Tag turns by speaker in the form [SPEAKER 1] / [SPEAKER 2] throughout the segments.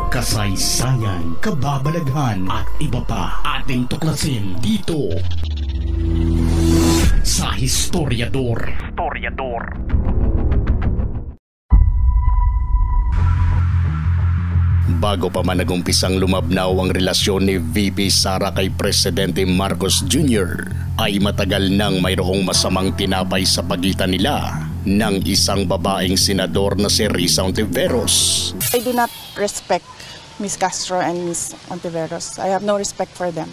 [SPEAKER 1] kasaysayan, kababalaghan at iba pa ating tuklasin dito sa Historiador. Bago pa man nagumpisang lumabnaw ang relasyon ni VP Sara kay Presidente Marcos Jr., ay matagal nang mayroong masamang tinapay sa pagitan nila ng isang babaeng senador na si Risa Hontiveros.
[SPEAKER 2] I do not respect Ms. Castro and Ms. Hontiveros. I have no respect for them.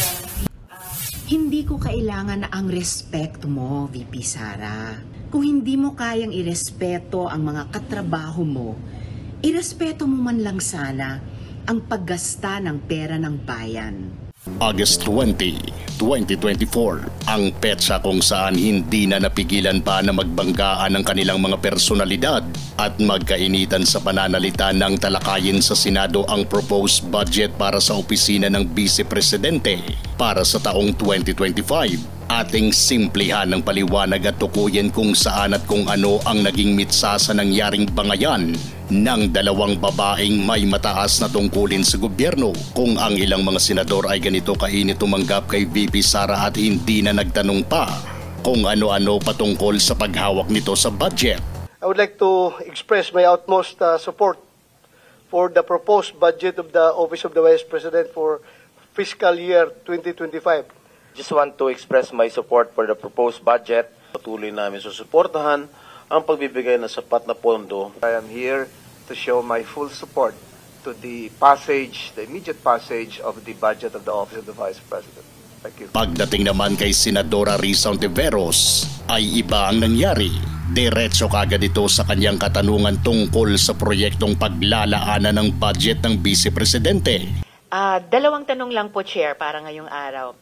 [SPEAKER 3] Hindi ko kailangan ang respeto mo, VP Sara. Kung hindi mo kayang irespeto ang mga katrabaho mo, irespeto mo man lang sana ang paggasta ng pera ng bayan.
[SPEAKER 1] August 20, 2024, ang petsa kung saan hindi na napigilan pa na magbanggaan ang kanilang mga personalidad at magkainitan sa pananalita ng talakayin sa Senado ang proposed budget para sa opisina ng Vice Presidente para sa taong 2025. Ating simplihan ng paliwanag at tukuyin kung saan at kung ano ang naging mitsa sa nangyaring bangayan ng dalawang babaeng may mataas na tungkulin sa gobyerno, kung ang ilang mga senador ay ganito kainit tumanggap kay VP Sara at hindi na nagtanong pa kung ano-ano patungkol sa paghawak nito sa budget.
[SPEAKER 4] I would like to express my utmost support for the proposed budget of the Office of the Vice President for fiscal year 2025.
[SPEAKER 5] Just want to express my support for the proposed budget. Patuloy namin susuportahan ang pagbibigay ng sapat na pondo.
[SPEAKER 6] I am here to show my full support to the passage, the immediate passage of the budget of the Office of the Vice President. Thank you.
[SPEAKER 1] Pagdating naman kay Senadora Risa Hontiveros ay iba ang nangyari. Diretso kagad ito sa kanyang katanungan tungkol sa proyektong paglalaanan ng budget ng Vice Presidente.
[SPEAKER 7] Dalawang tanong lang po, Chair, para ngayong araw.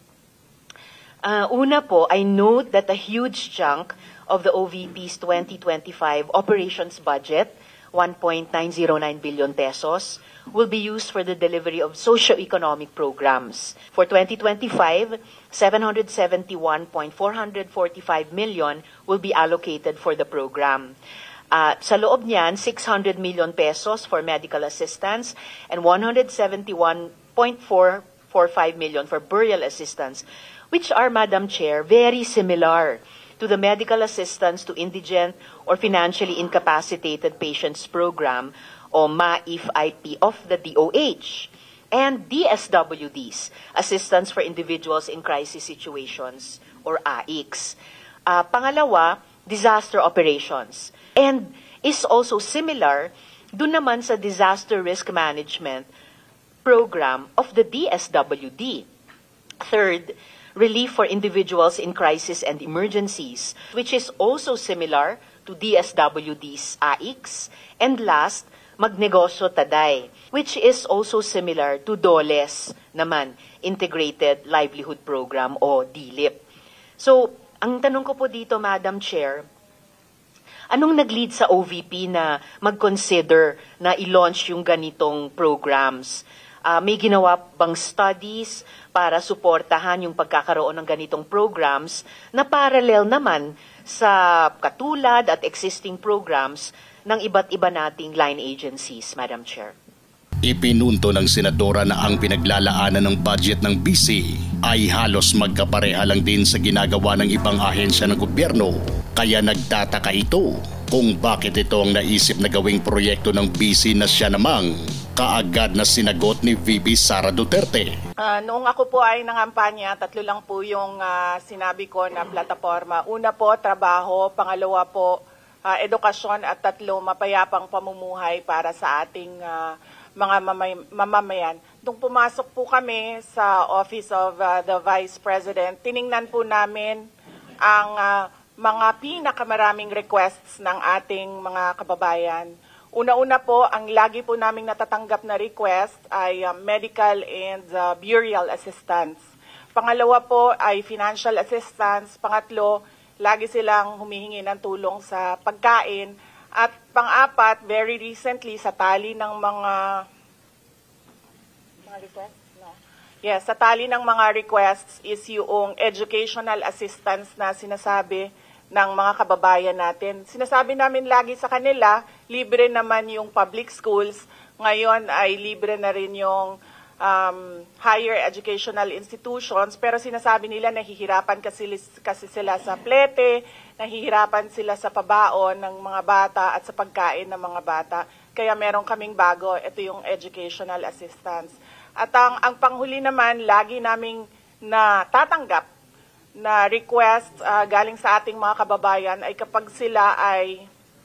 [SPEAKER 7] Una po, I note that a huge chunk of the OVP's 2025 operations budget, 1.909 billion pesos, will be used for the delivery of socio-economic programs. For 2025, 771.445 million will be allocated for the program. Sa loob niyan, 600 million pesos for medical assistance and 171.445 million for burial assistance, which are, Madam Chair, very similar to the medical assistance to indigent or financially incapacitated patients program o MAIF-IP of the DOH and DSWDs, Assistance for Individuals in Crisis Situations or AICS. Pangalawa, disaster operations, and is also similar dun naman sa disaster risk management program of the DSWD. Third, relief for individuals in crisis and emergencies, which is also similar to DSWD's AICS. And last, Magnegosyo Taday, which is also similar to DOLE's naman, Integrated Livelihood Program o DLIP. So, ang tanong ko po dito, Madam Chair, anong nag-lead sa OVP na mag-consider na i-launch yung ganitong programs? May ginawa bang studies para suportahan yung pagkakaroon ng ganitong programs na parallel naman sa katulad at existing programs ng iba't iba nating line agencies, Madam Chair?
[SPEAKER 1] Ipinunto ng senadora na ang pinaglalaanan ng budget ng BC ay halos magkapareha lang din sa ginagawa ng ibang ahensya ng gobyerno. Kaya nagtataka ito kung bakit ito ang naisip na gawing proyekto ng BC na siya namang kaagad na sinagot ni VP Sara Duterte.
[SPEAKER 8] Noong ako po ay nangampanya, 3 lang po yung sinabi ko na plataforma. Una po, trabaho. Pangalawa po, edukasyon. At 3, mapayapang pamumuhay para sa ating mga mamamayan. Nung pumasok po kami sa Office of the Vice President, tiningnan po namin ang mga pinakamaraming requests ng ating mga kababayan. Una-una po, ang lagi po naming natatanggap na request ay medical and burial assistance. Pangalawa po ay financial assistance. Pangatlo, lagi silang humihingi ng tulong sa pagkain. At pang-apat, very recently, sa tali ng mga requests? No. Yes, sa tali ng mga requests is yung educational assistance na sinasabi ng mga kababayan natin. Sinasabi namin lagi sa kanila, libre naman yung public schools. Ngayon ay libre na rin yung higher educational institutions, pero sinasabi nila nahihirapan kasi sila sa plete, nahihirapan sila sa pabaon ng mga bata at sa pagkain ng mga bata. Kaya meron kaming bago, ito yung educational assistance. At ang panghuli naman, lagi naming natatanggap na request galing sa ating mga kababayan ay kapag sila ay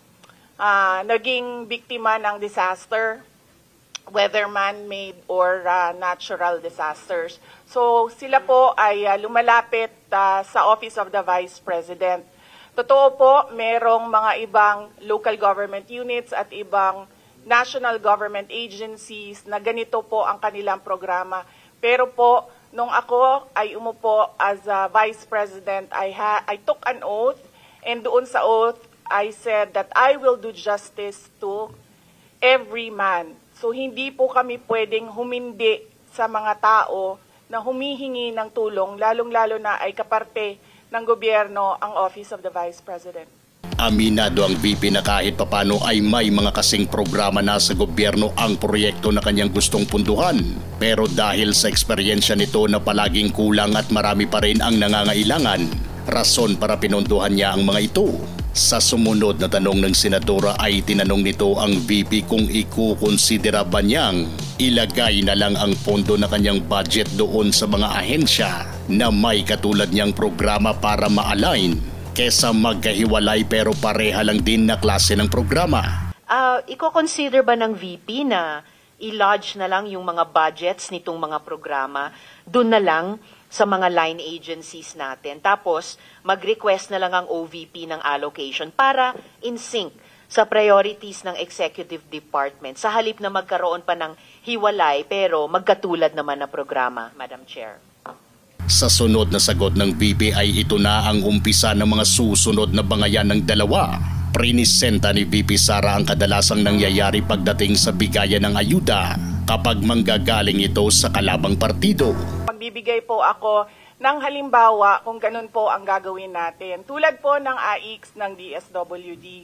[SPEAKER 8] naging biktima ng disaster, whether man-made or natural disasters. So sila po ay lumalapit sa Office of the Vice President. Totoo po, merong mga ibang local government units at ibang national government agencies na ganito po ang kanilang programa. Pero po, nung ako ay umupo as a Vice President, I took an oath, and doon sa oath, I said that I will do justice to every man. So hindi po kami pwedeng humindi sa mga tao na humihingi ng tulong, lalong-lalo na ay kaparte ng gobyerno ang Office of the Vice President.
[SPEAKER 1] Aminado ang VP na kahit papano ay may mga kasing programa na sa gobyerno ang proyekto na kanyang gustong punduhan. Pero dahil sa eksperyensya nito na palaging kulang at marami pa rin ang nangangailangan, rason para pinunduhan niya ang mga ito. Sa sumunod na tanong ng senadora ay tinanong nito ang VP kung ikukonsidera ba niyang ilagay na lang ang pondo na kanyang budget doon sa mga ahensya na may katulad niyang programa para ma-align kesa magkahiwalay pero pareha lang din na klase ng programa.
[SPEAKER 7] Iko-consider ba ng VP na i-lodge na lang yung mga budgets nitong mga programa doon na lang sa mga line agencies natin. Tapos, mag-request na lang ang OVP ng allocation para in sync sa priorities ng executive department. Sa halip na magkaroon pa ng hiwalay pero magkatulad naman na programa, Madam Chair.
[SPEAKER 1] Sa sunod na sagot ng VP ay ito na ang umpisa ng mga susunod na bangayan ng dalawa. Prinisenta ni VP Sara ang kadalasang nangyayari pagdating sa bigayan ng ayuda kapag manggagaling ito sa kalabang partido.
[SPEAKER 8] Magbibigay po ako ng halimbawa kung ganun po ang gagawin natin. Tulad po ng AIX ng DSWD.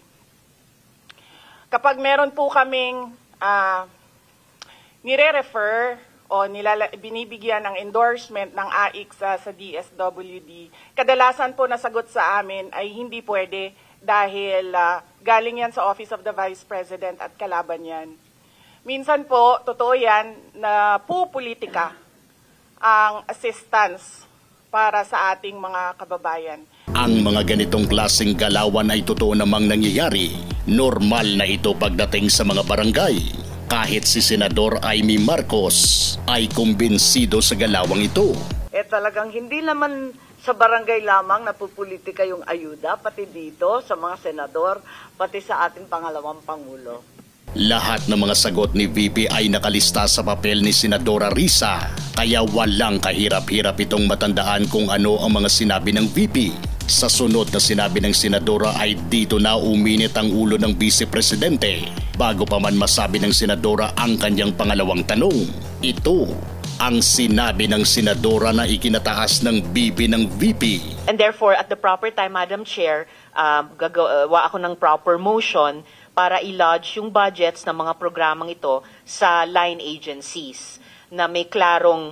[SPEAKER 8] Kapag meron po kaming nire-refer o binibigyan ng endorsement ng AIX sa DSWD, kadalasan po nasagot sa amin ay hindi pwede dahil galing yan sa Office of the Vice President at kalaban yan. Minsan po, totoo yan, na pupolitika ang assistance para sa ating mga kababayan.
[SPEAKER 1] Ang mga ganitong klaseng galawan ay totoo namang nangyayari. Normal na ito pagdating sa mga barangay. Kahit si Senador Amy Marcos ay kumbinsido sa galawang ito.
[SPEAKER 9] Talagang hindi naman sa barangay lamang napupolitika yung ayuda, pati dito sa mga senador, pati sa ating pangalawang Pangulo.
[SPEAKER 1] Lahat ng mga sagot ni VP ay nakalista sa papel ni Senadora Risa, kaya walang kahirap-hirap itong matandaan kung ano ang mga sinabi ng VP. Sa sunod na sinabi ng senadora ay dito na uminit ang ulo ng Vice Presidente bago pa man masabi ng senadora ang kanyang pangalawang tanong. Ito ang sinabi ng senadora na ikinataas ng bibi ng VP.
[SPEAKER 7] And therefore, at the proper time, Madam Chair, gagawa ako ng proper motion para i-lodge yung budgets ng mga programang ito sa line agencies na may klarong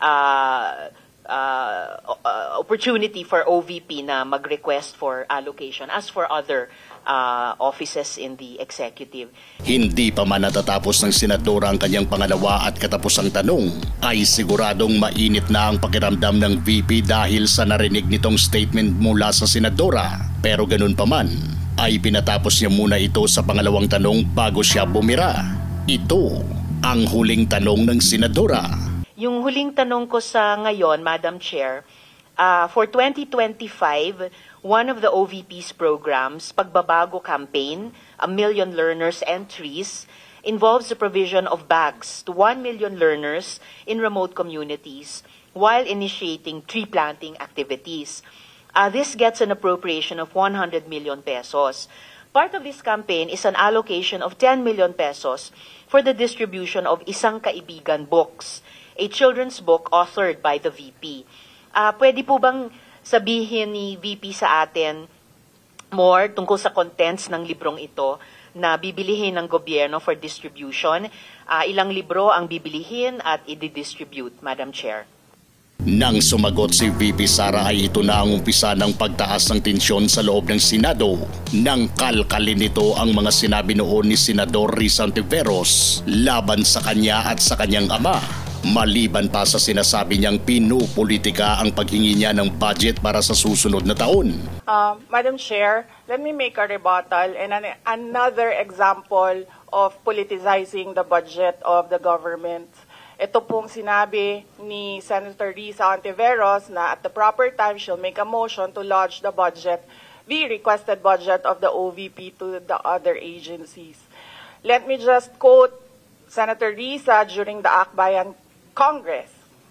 [SPEAKER 7] opportunity for OVP na mag-request for allocation as for other offices in the executive.
[SPEAKER 1] Hindi pa man natatapos ng senadora ang kanyang pangalawa at katapusang tanong, ay siguradong mainit na ang pakiramdam ng VP dahil sa narinig nitong statement mula sa senadora. Pero ganun pa man, ay pinatapos niya muna ito sa pangalawang tanong bago siya bumira. Ito ang huling tanong ng senadora.
[SPEAKER 7] Yung huling tanong ko sa ngayon, Madam Chair, for 2025, one of the OVP's programs, Pagbabago Campaign, 1 Million Learners and Trees, involves the provision of bags to 1 million learners in remote communities while initiating tree planting activities. This gets an appropriation of 100 million pesos. Part of this campaign is an allocation of 10 million pesos for the distribution of Isang Kaibigan books, a children's book authored by the VP. Pwede po bang sabihin ni VP sa atin more tungkol sa contents ng librong ito? na bibilihin ng gobyerno for distribution? Ilang libro ang bibilihin at i-distribute, Madam Chair?
[SPEAKER 1] Nang sumagot si VP Sara ay ito na ang umpisa ng pagtaas ng tensyon sa loob ng Senado. Nang kalkalin nito ang mga sinabi noon ni Senador Risa Ontiveros laban sa kanya at sa kanyang ama. Maliban pa sa sinasabi niyang pinupolitika ang paghingi niya ng budget para sa susunod na taon.
[SPEAKER 8] Madam Chair, let me make a rebuttal and another example of politicizing the budget of the government. Ito pong sinabi ni Senator Risa Ontiveros na at the proper time she'll make a motion to lodge the budget, the requested budget of the OVP to the other agencies. Let me just quote Senator Risa during the Akbayan Congress.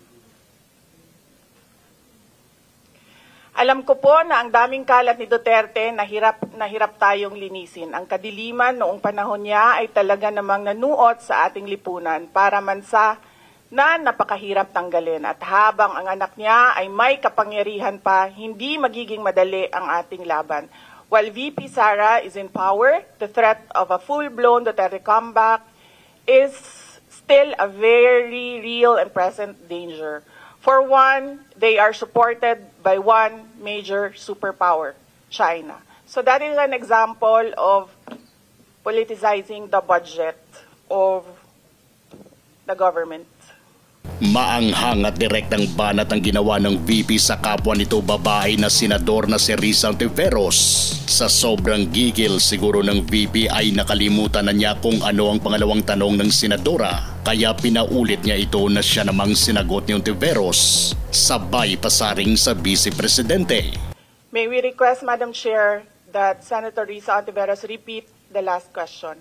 [SPEAKER 8] Alam ko po na ang daming kalat ni Duterte na hirap tayong linisin. Ang kadiliman noong panahon niya ay talaga namang nanuot sa ating lipunan para mansa na napakahirap tanggalin. At habang ang anak niya ay may kapangyarihan pa, hindi magiging madali ang ating laban. While VP Sara is in power, the threat of a full-blown Duterte comeback is still a very real and present danger. For one, they are supported by one major superpower, China. So that is an example of politicizing the budget of the government.
[SPEAKER 1] Maanghang at direktang banat ang ginawa ng VP sa kapwa nito babae na senador na si Risa Ontiveros. Sa sobrang gigil siguro ng VP ay nakalimutan na niya kung ano ang pangalawang tanong ng senadora. Kaya pinaulit niya ito na siya namang sinagot ni Ontiveros. Sabay pasaring sa Vice Presidente.
[SPEAKER 8] May we request, Madam Chair, that Senator Risa Ontiveros repeat the last question?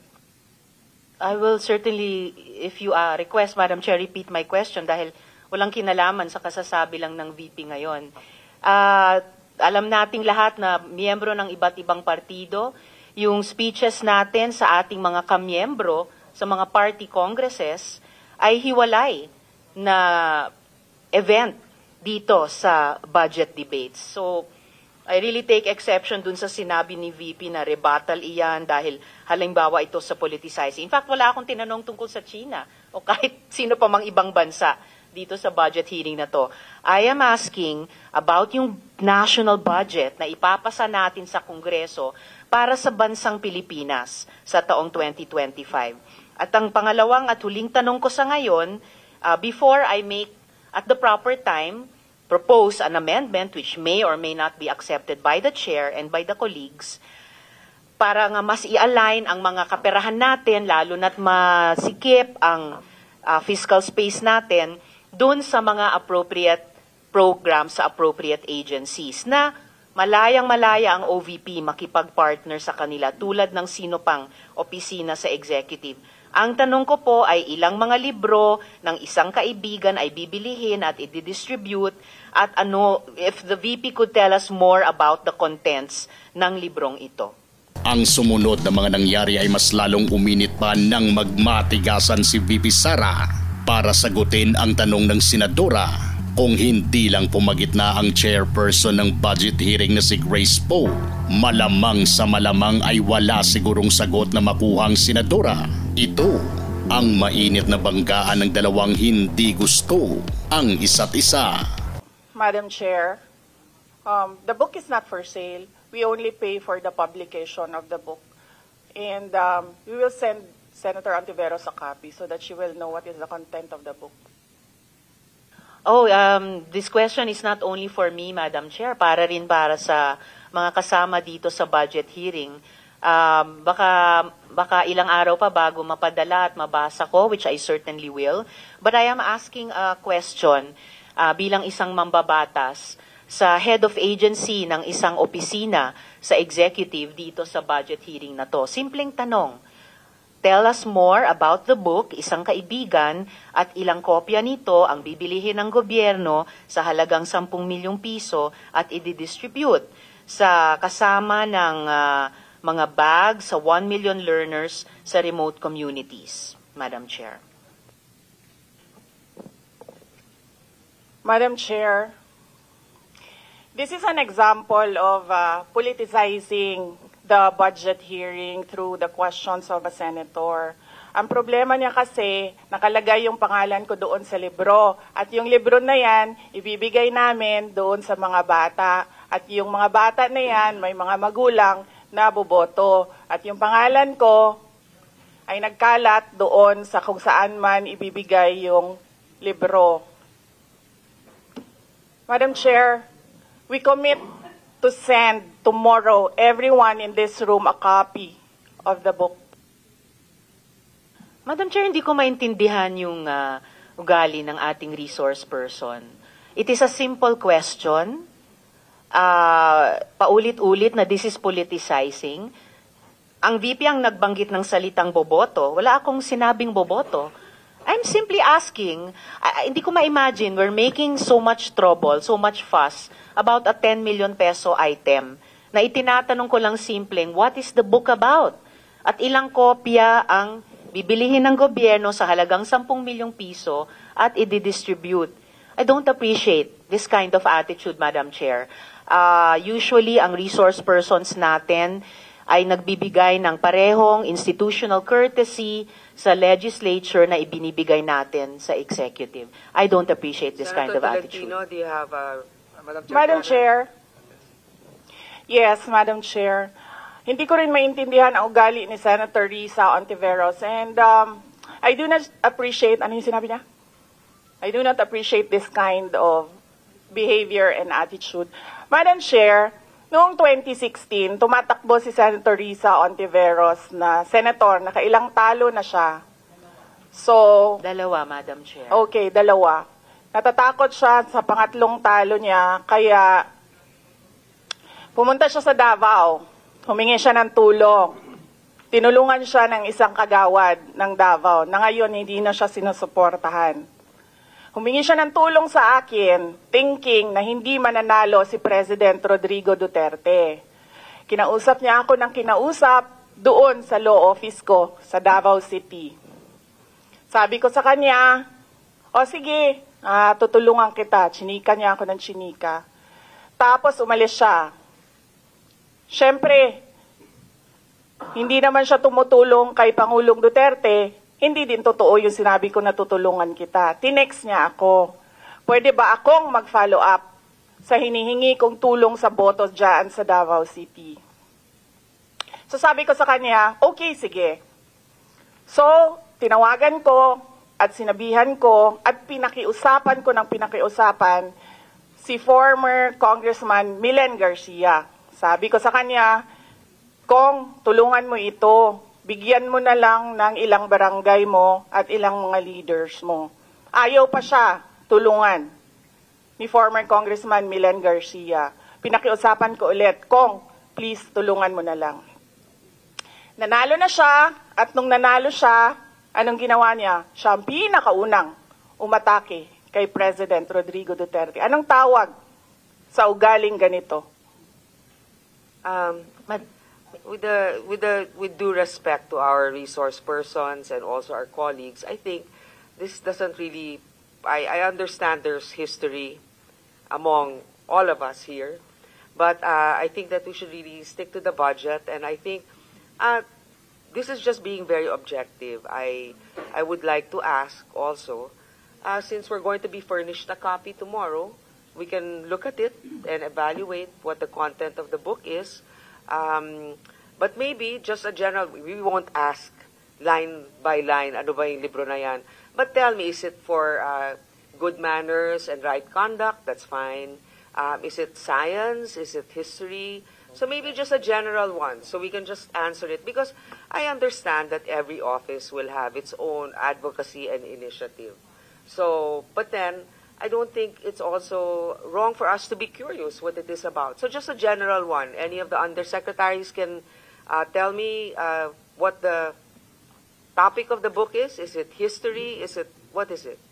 [SPEAKER 7] I will certainly, if you request, Madam Chair, repeat my question dahil walang kinalaman sa kasasabi lang ng VP ngayon. Alam nating lahat na miyembro ng iba't ibang partido, yung speeches natin sa ating mga kamiyembro sa mga party congresses ay hiwalay na event dito sa budget debates. So, I really take exception dun sa sinabi ni VP na rebuttal iyan dahil halimbawa ito sa politicizing. In fact, wala akong tinanong tungkol sa China o kahit sino pa mang ibang bansa dito sa budget hearing na to. I am asking about yung national budget na ipapasa natin sa Kongreso para sa bansang Pilipinas sa taong 2025. At ang pangalawang at huling tanong ko sa ngayon, before I make at the proper time propose an amendment which may or may not be accepted by the chair and by the colleagues para nga mas i-align ang mga kaperahan natin, lalo na't masikip ang fiscal space natin dun sa mga appropriate programs sa appropriate agencies na malayang-malaya ang OVP makipag-partner sa kanila tulad ng sino pang opisina sa executive. Ang tanong ko po ay ilang mga libro ng isang kaibigan ay bibilihin at i-distribute at ano, if the VP could tell us more about the contents ng librong ito.
[SPEAKER 1] Ang sumunod na mga nangyari ay mas lalong uminit pa nang magmatigasan si VP Sara para sagutin ang tanong ng senadora. Kung hindi lang pumagitna ang chairperson ng budget hearing na si Grace Poe, malamang sa malamang ay wala sigurong sagot na makuhang senadora. Ito ang mainit na banggaan ng dalawang hindi gusto ang isa't isa.
[SPEAKER 8] Madam Chair, the book is not for sale. We only pay for the publication of the book. And we will send Senator Ontiveros a copy so that she will know what is the content of the book.
[SPEAKER 7] Oh, this question is not only for me, Madam Chair, para rin para sa mga kasama dito sa budget hearing. Baka ilang araw pa bago mapadala at mabasa ko, which I certainly will. But I am asking a question bilang isang mambabatas sa head of agency ng isang opisina sa executive dito sa budget hearing na to. Simpleng tanong. Tell us more about the book, Isang Kaibigan, at ilang kopya nito ang bibilihin ng gobyerno sa halagang 10 milyong piso at i-distribute sa kasama ng mga bag sa 1 million learners sa remote communities. Madam Chair.
[SPEAKER 8] Madam Chair, this is an example of politicizing the budget hearing through the questions of a senator. Ang problema niya kasi, nakalagay yung pangalan ko doon sa libro. At yung libro na yan, ibibigay namin doon sa mga bata. At yung mga bata na yan, may mga magulang na boboto. At yung pangalan ko ay nagkalat doon sa kung saan man ibibigay yung libro. Madam Chair, we commit to send tomorrow everyone in this room a copy of the book.
[SPEAKER 7] Madam Chair, hindi ko maintindihan yung ugali ng ating resource person. It is a simple question. Paulit-ulit na this is politicizing. Ang VP ang nagbanggit ng salitang boboto. Wala akong sinabing boboto. I'm simply asking, hindi ko ma-imagine we're making so much trouble, so much fuss about a 10 million peso item na itinatanong ko lang simpleng, what is the book about? At ilang kopya ang bibilihin ng gobyerno sa halagang 10 milyong piso at i-distribute. I don't appreciate this kind of attitude, Madam Chair. Usually, ang resource persons natin ay nagbibigay ng parehong institutional courtesy sa legislature na ibinibigay natin sa executive. I don't appreciate this kind of attitude.
[SPEAKER 10] Senator Tolentino, do you have
[SPEAKER 8] Madam Chair? Yes, Madam Chair. Hindi ko rin maintindihan ang ugali ni Senator Risa Ontiveros. And I do not appreciate, ano yung sinabi niya? I do not appreciate this kind of behavior and attitude. Madam Chair, noong 2016, tumatakbo si Senator Risa Ontiveros na senator, nakailang talo na siya. So,
[SPEAKER 7] Dalawa, Madam Chair.
[SPEAKER 8] Okay, dalawa. Natatakot siya sa pangatlong talo niya, kaya pumunta siya sa Davao. Humingi siya ng tulong. Tinulungan siya ng isang kagawad ng Davao na ngayon hindi na siya sinusuportahan. Humingi siya ng tulong sa akin, thinking na hindi mananalo si President Rodrigo Duterte. Kinausap niya ako ng kinausap doon sa law office ko sa Davao City. Sabi ko sa kanya, o sige, tutulungan kita. Chinika niya ako ng chinika. Tapos umalis siya. Siyempre, hindi naman siya tumutulong kay Pangulong Duterte, hindi din totoo yung sinabi ko na tutulungan kita. Tinext niya ako, pwede ba akong mag-follow up sa hinihingi kong tulong sa botos dyan sa Davao City? So sabi ko sa kanya, okay, sige. So, tinawagan ko at sinabihan ko at pinakiusapan ko ng pinakiusapan si former Congressman Milen Garcia. Sabi ko sa kanya, Kong, tulungan mo ito. Bigyan mo na lang ng ilang barangay mo at ilang mga leaders mo. Ayaw pa siya tulungan ni former Congressman Milen Garcia. Pinakiusapan ko ulit, Kong, please tulungan mo na lang. Nanalo na siya at nung nanalo siya, anong ginawa niya? Siya ang pinakaunang umatake kay President Rodrigo Duterte. Anong tawag sa ugaling ganito?
[SPEAKER 10] With due respect to our resource persons and also our colleagues, I think this doesn't really, I understand there's history among all of us here, but I think that we should really stick to the budget, and I think this is just being very objective. I would like to ask also, since we're going to be furnished a copy tomorrow, we can look at it and evaluate what the content of the book is. But maybe just a general, we won't ask line by line, ano ba yung libro na yan. But tell me, is it for good manners and right conduct? That's fine. Is it science? Is it history? So maybe just a general one, so we can just answer it. Because I understand that every office will have its own advocacy and initiative. So, but then, I don't think it's also wrong for us to be curious what it is about. So just a general one. Any of the undersecretaries can tell me what the topic of the book is? Is it history? What is it?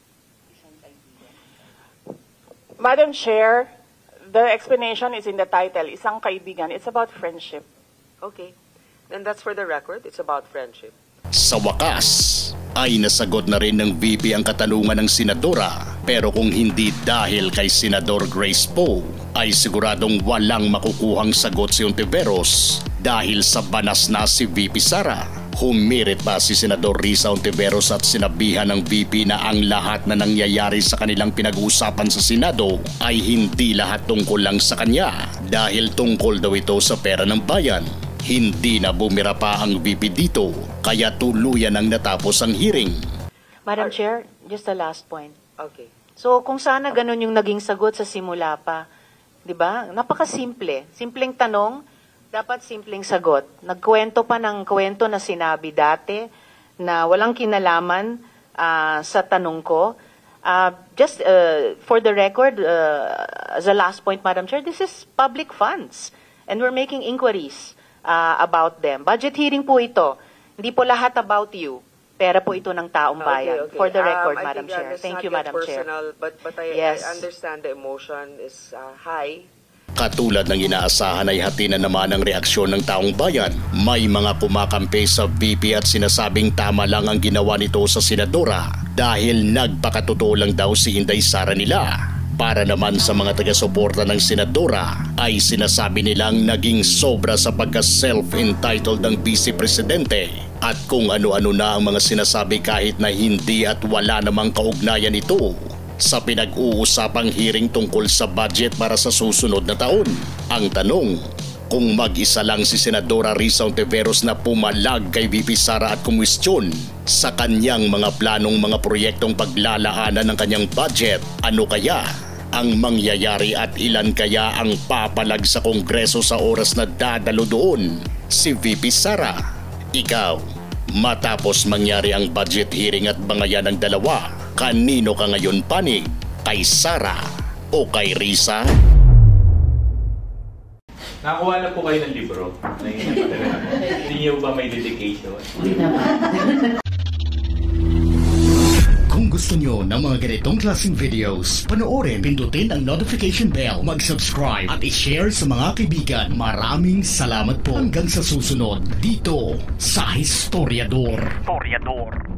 [SPEAKER 8] Madam Chair, the explanation is in the title, Isang Kaibigan. It's about friendship.
[SPEAKER 10] Okay. Then that's for the record. It's about friendship.
[SPEAKER 1] Sa wakas, ay nasagot na rin ng VP ang katanungan ng senadora. Pero kung hindi dahil kay Senador Grace Poe, ay siguradong walang makukuhang sagot si Ontiveros dahil sa banas na si VP Sara. Humirit pa si Senador Risa Hontiveros at sinabihan ng VP na ang lahat na nangyayari sa kanilang pinag-uusapan sa Senado ay hindi lahat tungkol lang sa kanya dahil tungkol daw ito sa pera ng bayan. Hindi na bumira pa ang VP dito kaya tuluyan ang natapos ang hearing.
[SPEAKER 7] Madam Chair, just the last point.
[SPEAKER 10] Okay.
[SPEAKER 7] So kung sana ganun yung naging sagot sa simula pa, 'di ba? Napakasimple. Simpleng tanong, dapat simpleng sagot. Nagkwento pa ng kwento na sinabi dati na walang kinalaman sa tanong ko. Just for the record, as a last point, Madam Chair, this is public funds and we're making inquiries about them. Budget hearing po ito. Hindi po lahat about you. Pera po ito ng taong bayan.
[SPEAKER 10] Okay.
[SPEAKER 7] For the record,
[SPEAKER 10] I
[SPEAKER 7] Madam
[SPEAKER 10] think,
[SPEAKER 7] Chair. Thank you, Madam
[SPEAKER 10] personal,
[SPEAKER 7] Chair.
[SPEAKER 10] But I understand the emotion is high.
[SPEAKER 1] Katulad ng inaasahan ay hati na naman ang reaksyon ng taong bayan. May mga kumakampi sa VP at sinasabing tama lang ang ginawa nito sa senadora dahil nagpakatotoo lang daw si Inday Sara nila. Para naman sa mga taga-suporta ng senadora ay sinasabi nilang naging sobra sa pagka-self-entitled ng Vice Presidente at kung ano-ano na ang mga sinasabi kahit na hindi at wala namang kaugnayan ito sa pinag-uusapang hearing tungkol sa budget para sa susunod na taon. Ang tanong, kung mag-isa lang si Senadora Risa Hontiveros na pumalag kay VP Sara at kumwestiyon sa kanyang mga planong mga proyektong paglalaanan ng kanyang budget, ano kaya ang mangyayari at ilan kaya ang papalag sa Kongreso sa oras na dadalo doon si VP Sara? Ikaw, matapos mangyari ang budget hearing at bangayan ng dalawa, kanino ka ngayon panig? Kay Sara o kay Risa?
[SPEAKER 11] Nakakuha na po kayo ng libro. Hindi niyo ba may dedication?
[SPEAKER 1] Kung gusto nyo ng mga ganitong klaseng videos, panoorin, pindutin ang notification bell, mag-subscribe at i-share sa mga kaibigan. Maraming salamat po hanggang sa susunod dito sa Historiador.